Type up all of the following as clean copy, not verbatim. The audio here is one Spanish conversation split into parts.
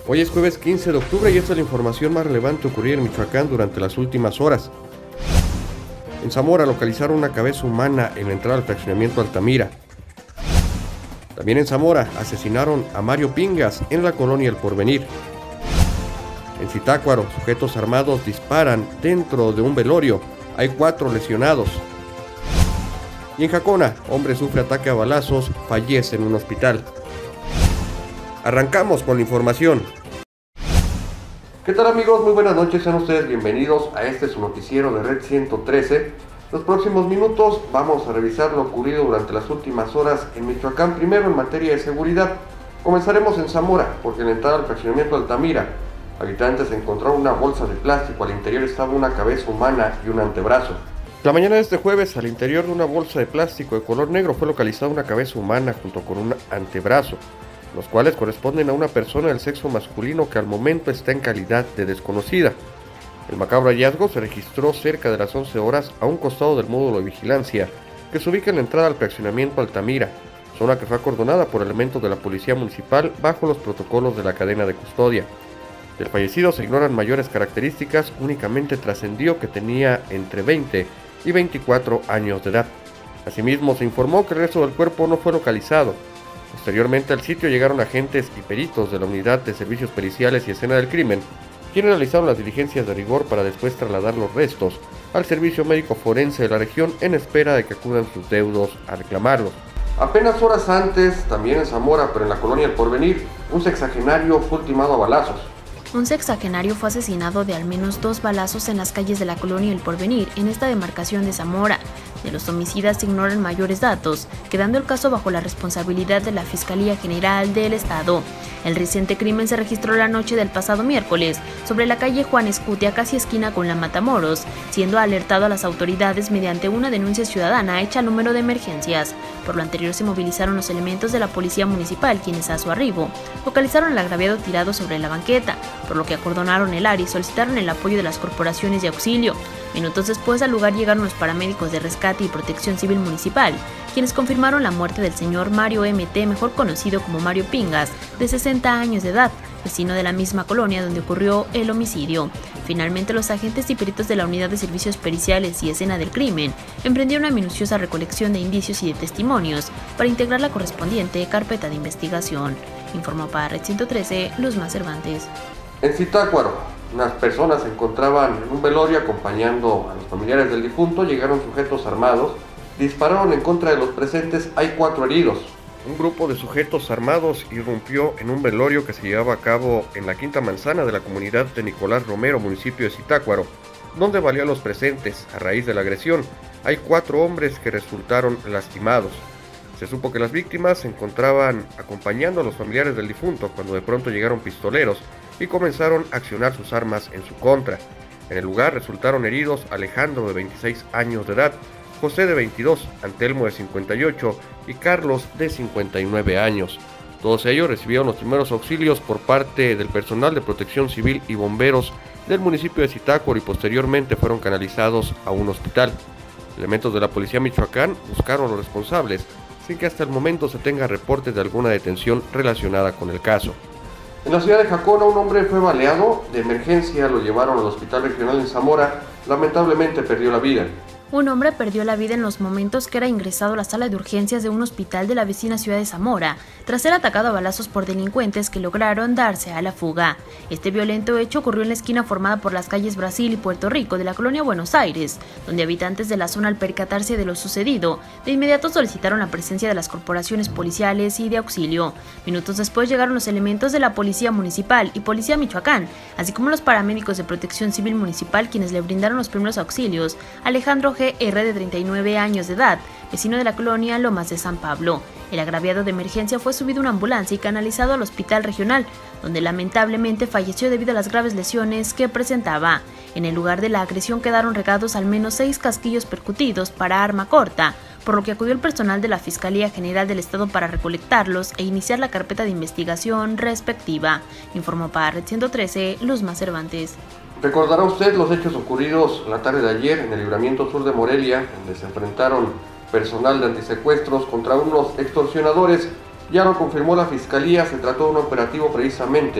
Hoy es jueves 15 de octubre y esta es la información más relevante ocurrida en Michoacán durante las últimas horas. En Zamora localizaron una cabeza humana en la entrada al fraccionamiento Altamira. También en Zamora asesinaron a Mario Pingas en la colonia El Porvenir. En Zitácuaro, sujetos armados disparan dentro de un velorio. Hay 4 lesionados. Y en Jacona, hombre sufre ataque a balazos, fallece en un hospital. Arrancamos con la información. ¿Qué tal, amigos? Muy buenas noches, sean ustedes bienvenidos a este su noticiero de Red 113. Los próximos minutos vamos a revisar lo ocurrido durante las últimas horas en Michoacán, primero en materia de seguridad. Comenzaremos en Zamora, porque en la entrada al fraccionamiento Altamira, habitantes encontraron una bolsa de plástico, al interior estaba una cabeza humana y un antebrazo. La mañana de este jueves, al interior de una bolsa de plástico de color negro fue localizada una cabeza humana junto con un antebrazo, los cuales corresponden a una persona del sexo masculino que al momento está en calidad de desconocida. El macabro hallazgo se registró cerca de las 11 horas a un costado del módulo de vigilancia que se ubica en la entrada al fraccionamiento Altamira, zona que fue acordonada por elementos de la policía municipal bajo los protocolos de la cadena de custodia. Del fallecido se ignoran mayores características, únicamente trascendió que tenía entre 20 y 24 años de edad. Asimismo, se informó que el resto del cuerpo no fue localizado. Posteriormente al sitio llegaron agentes y peritos de la Unidad de Servicios Periciales y Escena del Crimen, quienes realizaron las diligencias de rigor para después trasladar los restos al Servicio Médico Forense de la región en espera de que acudan sus deudos a reclamarlos. Apenas horas antes, también en Zamora, pero en la colonia El Porvenir, un sexagenario fue ultimado a balazos. Un sexagenario fue asesinado de al menos 2 balazos en las calles de la colonia El Porvenir, en esta demarcación de Zamora. De los homicidas se ignoran mayores datos, quedando el caso bajo la responsabilidad de la Fiscalía General del Estado. El reciente crimen se registró la noche del pasado miércoles, sobre la calle Juan Escutia, casi esquina con la Matamoros, siendo alertado a las autoridades mediante una denuncia ciudadana hecha al número de emergencias. Por lo anterior se movilizaron los elementos de la Policía Municipal, quienes a su arribo localizaron al agraviado tirado sobre la banqueta, por lo que acordonaron el área y solicitaron el apoyo de las corporaciones de auxilio. Minutos después al lugar llegaron los paramédicos de rescate y protección civil municipal, quienes confirmaron la muerte del señor Mario M.T., mejor conocido como Mario Pingas, de 60 años de edad, vecino de la misma colonia donde ocurrió el homicidio. Finalmente, los agentes y peritos de la Unidad de Servicios Periciales y Escena del Crimen emprendieron una minuciosa recolección de indicios y de testimonios para integrar la correspondiente carpeta de investigación. Informó para Red 113, Luzma Cervantes. En Zitácuaro, unas personas se encontraban en un velorio acompañando a los familiares del difunto. Llegaron sujetos armados, dispararon en contra de los presentes, hay 4 heridos. Un grupo de sujetos armados irrumpió en un velorio que se llevaba a cabo en la Quinta Manzana de la comunidad de Nicolás Romero, municipio de Zitácuaro, donde valió a los presentes. A raíz de la agresión, hay 4 hombres que resultaron lastimados. Se supo que las víctimas se encontraban acompañando a los familiares del difunto cuando de pronto llegaron pistoleros y comenzaron a accionar sus armas en su contra. En el lugar resultaron heridos Alejandro, de 26 años de edad, José, de 22, Antelmo, de 58 y Carlos, de 59 años. Todos ellos recibieron los primeros auxilios por parte del personal de protección civil y bomberos del municipio de Zitácuaro y posteriormente fueron canalizados a un hospital. Elementos de la Policía Michoacán buscaron a los responsables, sin que hasta el momento se tenga reportes de alguna detención relacionada con el caso. En la ciudad de Jacona, un hombre fue baleado de emergencia, lo llevaron al hospital regional en Zamora, lamentablemente perdió la vida. Un hombre perdió la vida en los momentos que era ingresado a la sala de urgencias de un hospital de la vecina ciudad de Zamora, tras ser atacado a balazos por delincuentes que lograron darse a la fuga. Este violento hecho ocurrió en la esquina formada por las calles Brasil y Puerto Rico de la colonia Buenos Aires, donde habitantes de la zona, al percatarse de lo sucedido, de inmediato solicitaron la presencia de las corporaciones policiales y de auxilio. Minutos después llegaron los elementos de la Policía Municipal y Policía Michoacán, así como los paramédicos de Protección Civil Municipal, quienes le brindaron los primeros auxilios a Alejandro G.R., de 39 años de edad, vecino de la colonia Lomas de San Pablo. El agraviado de emergencia fue subido a una ambulancia y canalizado al hospital regional, donde lamentablemente falleció debido a las graves lesiones que presentaba. En el lugar de la agresión quedaron regados al menos 6 casquillos percutidos para arma corta, por lo que acudió el personal de la Fiscalía General del Estado para recolectarlos e iniciar la carpeta de investigación respectiva. Informó para Red 113, Luzma Cervantes. Recordará usted los hechos ocurridos la tarde de ayer en el libramiento sur de Morelia, donde se enfrentaron personal de antisecuestros contra unos extorsionadores. Ya lo confirmó la Fiscalía, se trató de un operativo precisamente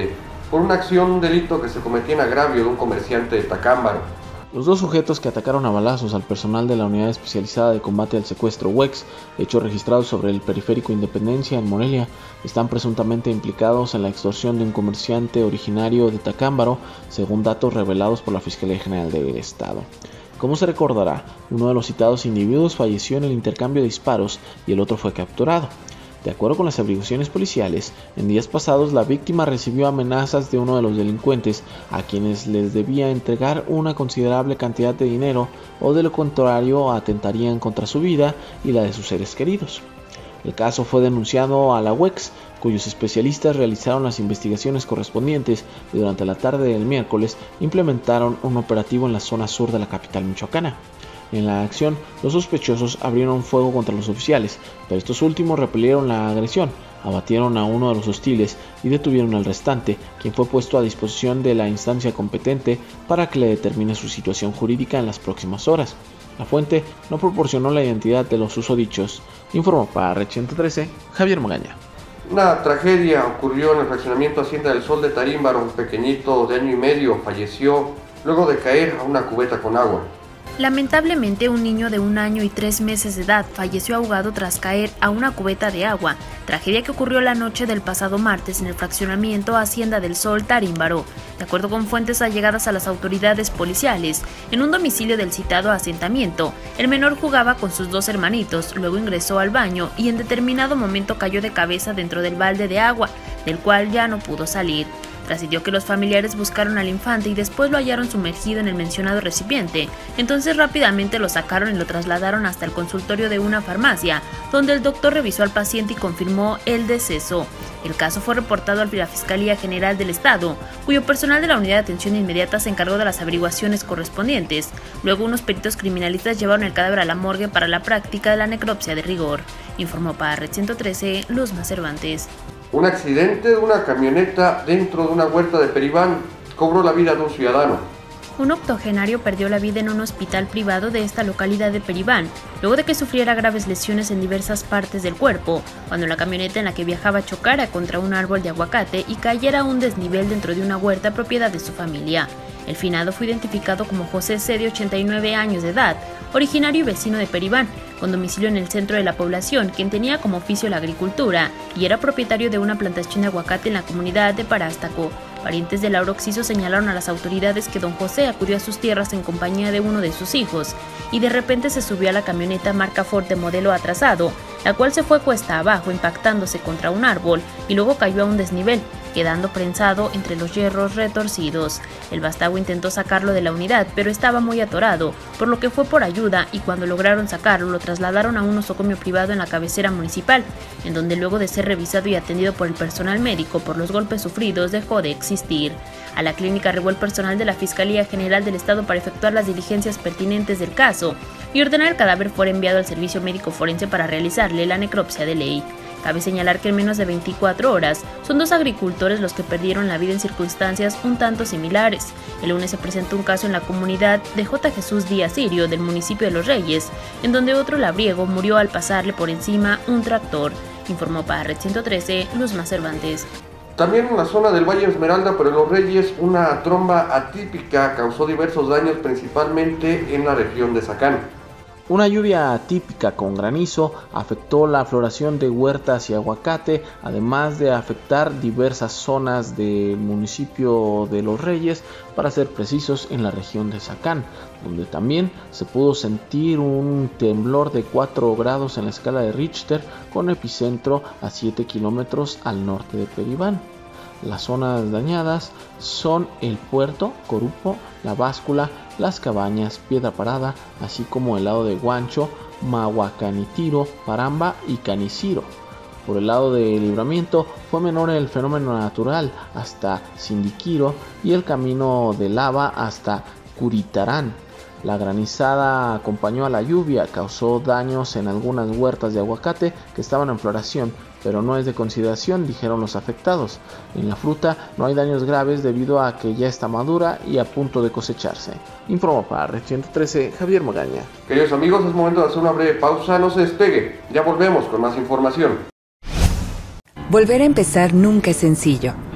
por una acción, delito que se cometía en agravio de un comerciante de Tacámbaro. Los dos sujetos que atacaron a balazos al personal de la Unidad Especializada de Combate al Secuestro UEX, hecho registrado sobre el Periférico Independencia en Morelia, están presuntamente implicados en la extorsión de un comerciante originario de Tacámbaro, según datos revelados por la Fiscalía General del Estado. Como se recordará, uno de los citados individuos falleció en el intercambio de disparos y el otro fue capturado. De acuerdo con las averiguaciones policiales, en días pasados la víctima recibió amenazas de uno de los delincuentes a quienes les debía entregar una considerable cantidad de dinero o de lo contrario atentarían contra su vida y la de sus seres queridos. El caso fue denunciado a la UEX, cuyos especialistas realizaron las investigaciones correspondientes y durante la tarde del miércoles implementaron un operativo en la zona sur de la capital michoacana. En la acción, los sospechosos abrieron fuego contra los oficiales, pero estos últimos repelieron la agresión, abatieron a uno de los hostiles y detuvieron al restante, quien fue puesto a disposición de la instancia competente para que le determine su situación jurídica en las próximas horas. La fuente no proporcionó la identidad de los susodichos. Informó para Red 113, Javier Magaña. Una tragedia ocurrió en el fraccionamiento Hacienda del Sol de Tarímbaro. Un pequeñito de 1 año y medio falleció luego de caer a una cubeta con agua. Lamentablemente, un niño de 1 año y 3 meses de edad falleció ahogado tras caer a una cubeta de agua, tragedia que ocurrió la noche del pasado martes en el fraccionamiento Hacienda del Sol, Tarímbaro. De acuerdo con fuentes allegadas a las autoridades policiales, en un domicilio del citado asentamiento, el menor jugaba con sus 2 hermanitos, luego ingresó al baño y en determinado momento cayó de cabeza dentro del balde de agua, del cual ya no pudo salir. Trascendió que los familiares buscaron al infante y después lo hallaron sumergido en el mencionado recipiente. Entonces rápidamente lo sacaron y lo trasladaron hasta el consultorio de una farmacia, donde el doctor revisó al paciente y confirmó el deceso. El caso fue reportado a la Fiscalía General del Estado, cuyo personal de la Unidad de Atención Inmediata se encargó de las averiguaciones correspondientes. Luego unos peritos criminalistas llevaron el cadáver a la morgue para la práctica de la necropsia de rigor. Informó para Red 113, Luzma Cervantes. Un accidente de una camioneta dentro de una huerta de Peribán cobró la vida de un ciudadano. Un octogenario perdió la vida en un hospital privado de esta localidad de Peribán, luego de que sufriera graves lesiones en diversas partes del cuerpo, cuando la camioneta en la que viajaba chocara contra un árbol de aguacate y cayera a un desnivel dentro de una huerta propiedad de su familia. El finado fue identificado como José C., de 89 años de edad, originario y vecino de Peribán, con domicilio en el centro de la población, quien tenía como oficio la agricultura y era propietario de una plantación de aguacate en la comunidad de Parástaco. Parientes de Lauro Oxiso señalaron a las autoridades que don José acudió a sus tierras en compañía de uno de sus hijos y de repente se subió a la camioneta marca Ford de modelo atrasado, la cual se fue cuesta abajo impactándose contra un árbol y luego cayó a un desnivel, quedando prensado entre los hierros retorcidos. El vástago intentó sacarlo de la unidad, pero estaba muy atorado, por lo que fue por ayuda y cuando lograron sacarlo lo trasladaron a un nosocomio privado en la cabecera municipal, en donde luego de ser revisado y atendido por el personal médico por los golpes sufridos dejó de existir. A la clínica arribó el personal de la Fiscalía General del Estado para efectuar las diligencias pertinentes del caso y ordenar el cadáver fuera enviado al servicio médico forense para realizarle la necropsia de ley. Cabe señalar que en menos de 24 horas son 2 agricultores los que perdieron la vida en circunstancias un tanto similares. El lunes se presentó un caso en la comunidad de J. Jesús Díaz Sirio del municipio de Los Reyes, en donde otro labriego murió al pasarle por encima un tractor. Informó para Red 113, Luzma Cervantes. También en la zona del Valle Esmeralda, pero en Los Reyes, una tromba atípica causó diversos daños, principalmente en la región de Zacán. Una lluvia atípica con granizo afectó la floración de huertas y aguacate, además de afectar diversas zonas del municipio de Los Reyes, para ser precisos en la región de Zacán, donde también se pudo sentir un temblor de 4 grados en la escala de Richter, con epicentro a 7 kilómetros al norte de Peribán. Las zonas dañadas son el puerto, Corupo, la báscula, las cabañas, Piedra Parada, así como el lado de Guancho, Mahuacanitiro, Paramba y Caniciro. Por el lado de Libramiento fue menor el fenómeno natural hasta Sindiquiro y el camino de lava hasta Curitarán. La granizada acompañó a la lluvia, causó daños en algunas huertas de aguacate que estaban en floración, pero no es de consideración, dijeron los afectados. En la fruta no hay daños graves debido a que ya está madura y a punto de cosecharse. Informó para Red 113, Javier Magaña. Queridos amigos, es momento de hacer una breve pausa, no se despegue, ya volvemos con más información. Volver a empezar nunca es sencillo.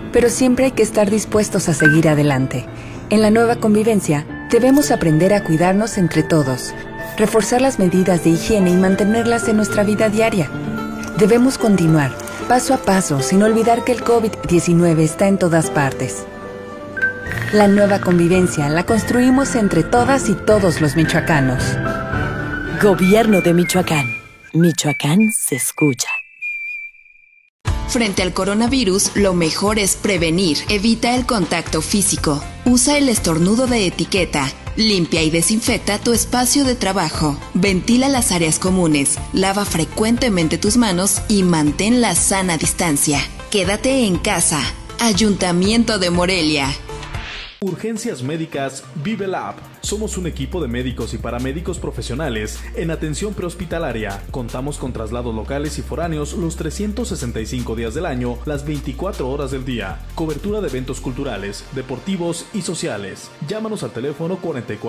pero siempre hay que estar dispuestos a seguir adelante. En la nueva convivencia, debemos aprender a cuidarnos entre todos, reforzar las medidas de higiene y mantenerlas en nuestra vida diaria. Debemos continuar, paso a paso, sin olvidar que el COVID-19 está en todas partes. La nueva convivencia la construimos entre todas y todos los michoacanos. Gobierno de Michoacán. Michoacán se escucha. Frente al coronavirus, lo mejor es prevenir. Evita el contacto físico. Usa el estornudo de etiqueta. Limpia y desinfecta tu espacio de trabajo. Ventila las áreas comunes. Lava frecuentemente tus manos y mantén la sana distancia. Quédate en casa. Ayuntamiento de Morelia. Urgencias Médicas Vive Lab. Somos un equipo de médicos y paramédicos profesionales en atención prehospitalaria. Contamos con traslados locales y foráneos los 365 días del año, las 24 horas del día. Cobertura de eventos culturales, deportivos y sociales. Llámanos al teléfono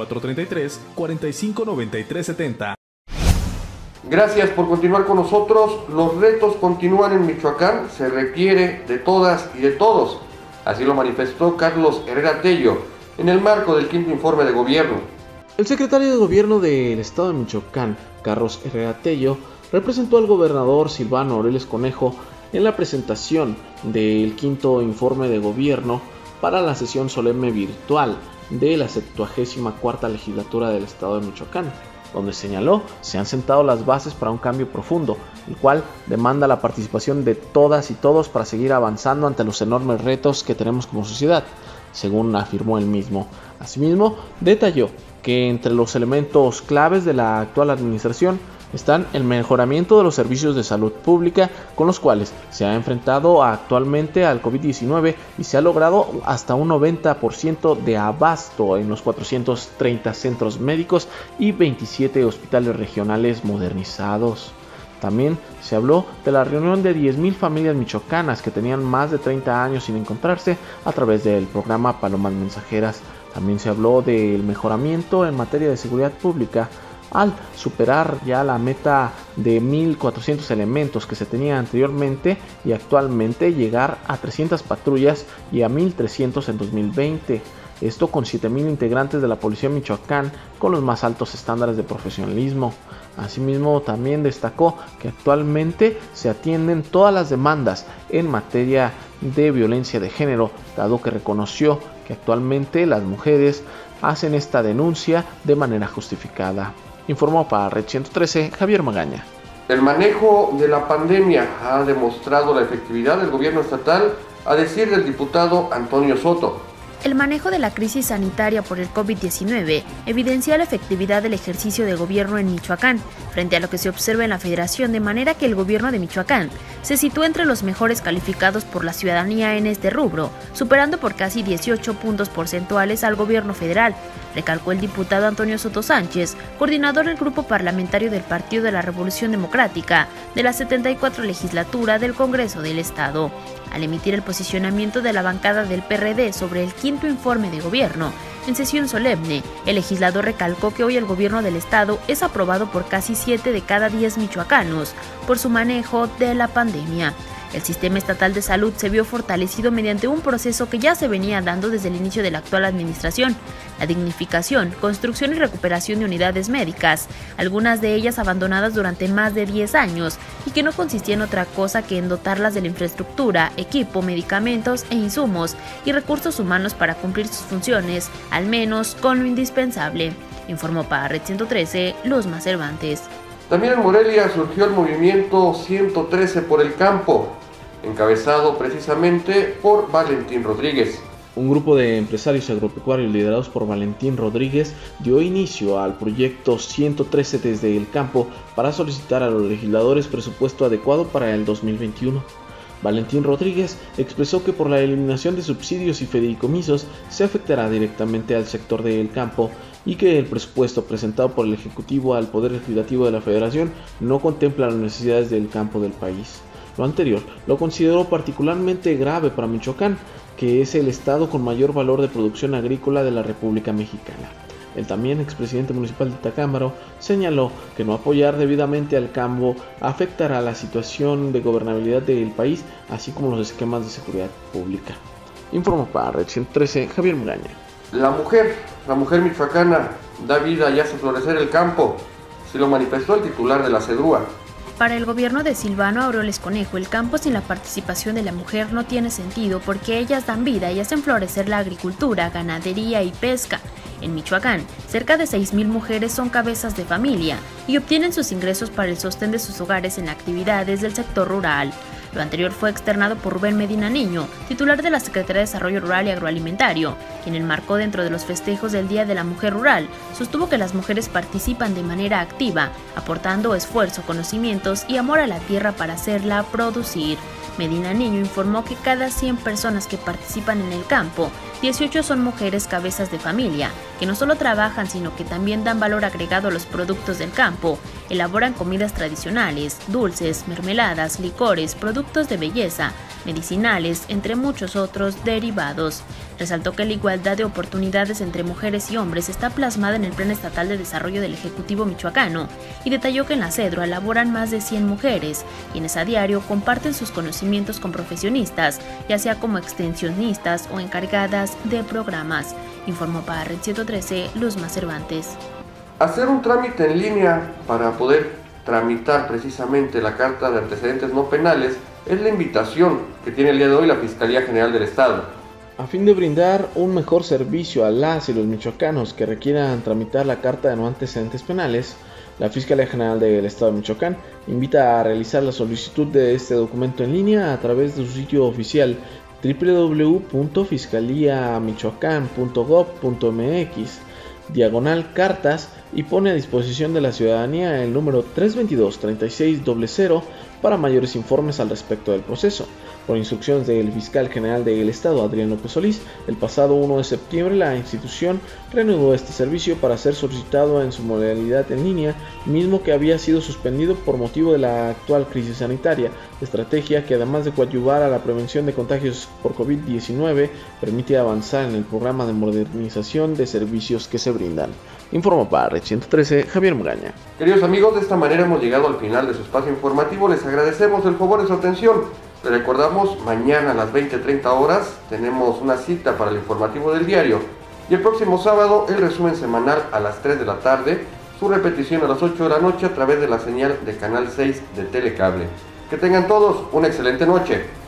4433-459370. Gracias por continuar con nosotros. Los retos continúan en Michoacán. Se requiere de todas y de todos. Así lo manifestó Carlos Herrera Tello en el marco del 5º informe de gobierno. El secretario de Gobierno del Estado de Michoacán, Carlos Herrera Tello, representó al gobernador Silvano Aureoles Conejo en la presentación del 5º informe de gobierno para la sesión solemne virtual de la 74ª legislatura del Estado de Michoacán, donde señaló se han sentado las bases para un cambio profundo, el cual demanda la participación de todas y todos para seguir avanzando ante los enormes retos que tenemos como sociedad, según afirmó él mismo. Asimismo, detalló que entre los elementos claves de la actual administración están el mejoramiento de los servicios de salud pública con los cuales se ha enfrentado actualmente al COVID-19 y se ha logrado hasta un 90% de abasto en los 430 centros médicos y 27 hospitales regionales modernizados. También se habló de la reunión de 10,000 familias michoacanas que tenían más de 30 años sin encontrarse a través del programa Palomas Mensajeras. También se habló del mejoramiento en materia de seguridad pública al superar ya la meta de 1,400 elementos que se tenía anteriormente y actualmente llegar a 300 patrullas y a 1,300 en 2020. Esto con 7,000 integrantes de la Policía Michoacán con los más altos estándares de profesionalismo. Asimismo, también destacó que actualmente se atienden todas las demandas en materia de violencia de género, dado que reconoció que actualmente las mujeres hacen esta denuncia de manera justificada. Informó para Red 113 Javier Magaña. El manejo de la pandemia ha demostrado la efectividad del gobierno estatal, a decir del diputado Antonio Soto. El manejo de la crisis sanitaria por el COVID-19 evidencia la efectividad del ejercicio de gobierno en Michoacán, frente a lo que se observa en la Federación, de manera que el gobierno de Michoacán se sitúa entre los mejores calificados por la ciudadanía en este rubro, superando por casi 18 puntos porcentuales al gobierno federal, recalcó el diputado Antonio Soto Sánchez, coordinador del grupo parlamentario del Partido de la Revolución Democrática de la 74 legislatura del Congreso del Estado. Al emitir el posicionamiento de la bancada del PRD sobre el 5º informe de gobierno, en sesión solemne, el legislador recalcó que hoy el gobierno del estado es aprobado por casi 7 de cada 10 michoacanos por su manejo de la pandemia. El sistema estatal de salud se vio fortalecido mediante un proceso que ya se venía dando desde el inicio de la actual administración: la dignificación, construcción y recuperación de unidades médicas, algunas de ellas abandonadas durante más de 10 años y que no consistía en otra cosa que en dotarlas de la infraestructura, equipo, medicamentos e insumos y recursos humanos para cumplir sus funciones, al menos con lo indispensable. Informó para Red 113 Luzma Cervantes. También en Morelia surgió el movimiento 113 por el campo, encabezado precisamente por Valentín Rodríguez. Un grupo de empresarios agropecuarios liderados por Valentín Rodríguez dio inicio al proyecto 113 desde el campo para solicitar a los legisladores presupuesto adecuado para el 2021. Valentín Rodríguez expresó que por la eliminación de subsidios y fideicomisos se afectará directamente al sector del campo y que el presupuesto presentado por el Ejecutivo al Poder Legislativo de la Federación no contempla las necesidades del campo del país. Lo anterior lo consideró particularmente grave para Michoacán, que es el estado con mayor valor de producción agrícola de la República Mexicana. el también expresidente municipal de Tacámbaro, señaló que no apoyar debidamente al campo afectará la situación de gobernabilidad del país, así como los esquemas de seguridad pública. Informó para Red 113, Javier Muraña. La mujer michoacana da vida y hace florecer el campo, se lo manifestó el titular de la CEDRUA. Para el gobierno de Silvano Aureoles Conejo, el campo sin la participación de la mujer no tiene sentido porque ellas dan vida y hacen florecer la agricultura, ganadería y pesca. En Michoacán, cerca de 6,000 mujeres son cabezas de familia y obtienen sus ingresos para el sostén de sus hogares en actividades del sector rural. Lo anterior fue externado por Rubén Medina Niño, titular de la Secretaría de Desarrollo Rural y Agroalimentario, quien enmarcó dentro de los festejos del Día de la Mujer Rural, sostuvo que las mujeres participan de manera activa, aportando esfuerzo, conocimientos y amor a la tierra para hacerla producir. Medina Niño informó que cada 100 personas que participan en el campo, 18 son mujeres cabezas de familia, que no solo trabajan sino que también dan valor agregado a los productos del campo, elaboran comidas tradicionales, dulces, mermeladas, licores, productos de belleza, medicinales, entre muchos otros derivados. Resaltó que la igualdad de oportunidades entre mujeres y hombres está plasmada en el Plan Estatal de Desarrollo del Ejecutivo Michoacano y detalló que en la CEDRUA laboran más de 100 mujeres, quienes a diario comparten sus conocimientos con profesionistas, ya sea como extensionistas o encargadas de programas. Informó para Red 113, Luzma Cervantes. Hacer un trámite en línea para poder tramitar precisamente la carta de antecedentes no penales es la invitación que tiene el día de hoy la Fiscalía General del Estado. A fin de brindar un mejor servicio a las y los michoacanos que requieran tramitar la carta de no antecedentes penales, la Fiscalía General del Estado de Michoacán invita a realizar la solicitud de este documento en línea a través de su sitio oficial www.fiscaliamichoacán.gov.mx/cartas y pone a disposición de la ciudadanía el número 322-3600 para mayores informes al respecto del proceso. Por instrucciones del fiscal general del Estado, Adrián López Solís, el pasado 1 de septiembre la institución reanudó este servicio para ser solicitado en su modalidad en línea, mismo que había sido suspendido por motivo de la actual crisis sanitaria, estrategia que además de coadyuvar a la prevención de contagios por COVID-19, permite avanzar en el programa de modernización de servicios que se brindan. Informó para Red 113, Javier Muraña. Queridos amigos, de esta manera hemos llegado al final de su espacio informativo. Les agradecemos el favor de su atención. Les recordamos, mañana a las 20:30 horas tenemos una cita para el informativo del diario. Y el próximo sábado, el resumen semanal a las 3 de la tarde, su repetición a las 8 de la noche a través de la señal de Canal 6 de Telecable. Que tengan todos una excelente noche.